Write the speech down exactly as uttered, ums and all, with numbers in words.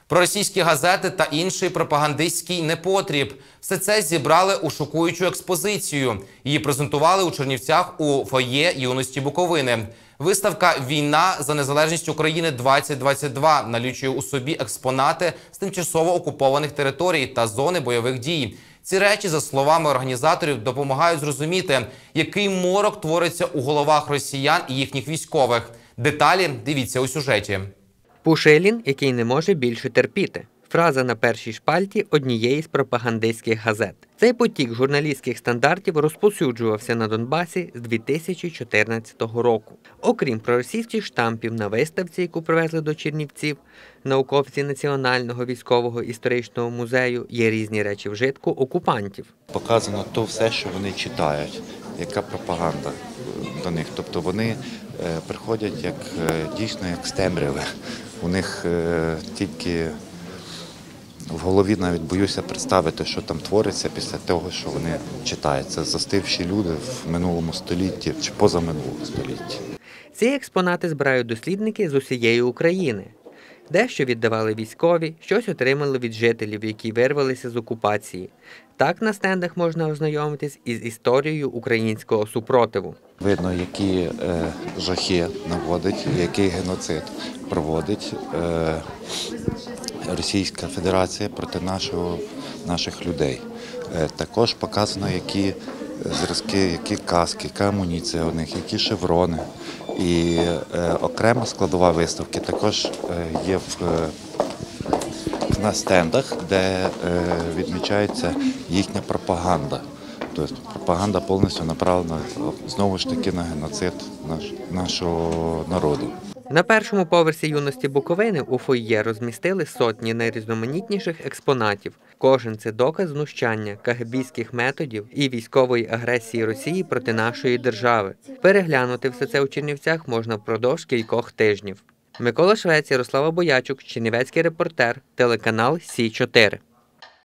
Проросійські газети та інший пропагандистський непотріб. Все це зібрали у шокуючу експозицію. Її презентували у Чернівцях у фоє юності Буковини. Виставка «Війна за незалежність України-двадцять двадцять два» налічує у собі експонати з тимчасово окупованих територій та зони бойових дій. Ці речі, за словами організаторів, допомагають зрозуміти, який морок твориться у головах росіян і їхніх військових. Деталі дивіться у сюжеті. Пушилін, який не може більше терпіти. Фраза на першій шпальті однієї з пропагандистських газет. Цей потік журналістських стандартів розповсюджувався на Донбасі з дві тисячі чотирнадцятого року. Окрім проросійських штампів на виставці, яку привезли до Чернівців, науковці Національного військового історичного музею, є різні речі вжитку окупантів. Показано то все, що вони читають, яка пропаганда до них. Тобто вони приходять як дійсно як з темряви. У них тільки в голові навіть боюся представити, що там твориться після того, що вони читають. Це застивші люди в минулому столітті чи позаминулому столітті. Ці експонати збирають дослідники з усієї України. Дещо віддавали військові, щось отримали від жителів, які вирвалися з окупації. Так на стендах можна ознайомитись із історією українського супротиву. Видно, які е, жахи наводить, який геноцид проводить е, Російська Федерація проти нашого, наших людей. Е, також показано, які зразки, які каски, яка амуніція у них, які шеврони. І е, окрема складова виставки також е, є в, е, на стендах, де е, відмічається їхня пропаганда. Тобто пропаганда повністю направлена знову ж таки на геноцид наш, нашого народу. На першому поверсі юності Буковини у фойє розмістили сотні найрізноманітніших експонатів. Кожен – це доказ знущання, кагебістських методів і військової агресії Росії проти нашої держави. Переглянути все це у Чернівцях можна впродовж кількох тижнів. Микола Швець, Ярослава Боячук, Чернівецький репортер, телеканал Сі чотири.